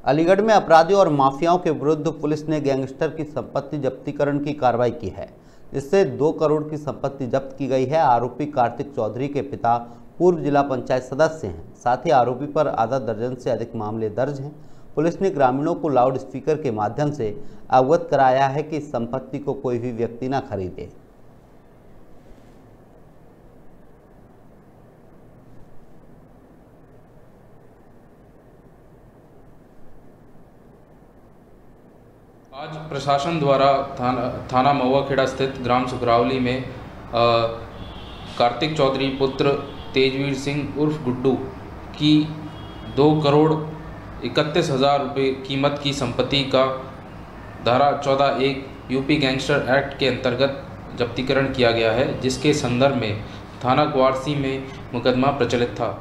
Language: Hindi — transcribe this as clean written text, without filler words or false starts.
अलीगढ़ में अपराधियों और माफियाओं के विरुद्ध पुलिस ने गैंगस्टर की संपत्ति जब्तीकरण की कार्रवाई की है, जिससे 2 करोड़ की संपत्ति जब्त की गई है। आरोपी कार्तिक चौधरी के पिता पूर्व जिला पंचायत सदस्य हैं। साथ ही आरोपी पर आधा दर्जन से अधिक मामले दर्ज हैं। पुलिस ने ग्रामीणों को लाउड स्पीकर के माध्यम से अवगत कराया है कि इस संपत्ति को कोई भी व्यक्ति न खरीदे। आज प्रशासन द्वारा थाना महुआखेड़ा स्थित ग्राम सुखरावली में कार्तिक चौधरी पुत्र तेजवीर सिंह उर्फ गुड्डू की 2 करोड़ 31,000 रुपये कीमत की संपत्ति का धारा 14(1) यूपी गैंगस्टर एक्ट के अंतर्गत जब्तीकरण किया गया है, जिसके संदर्भ में थाना कुआरसी में मुकदमा प्रचलित था।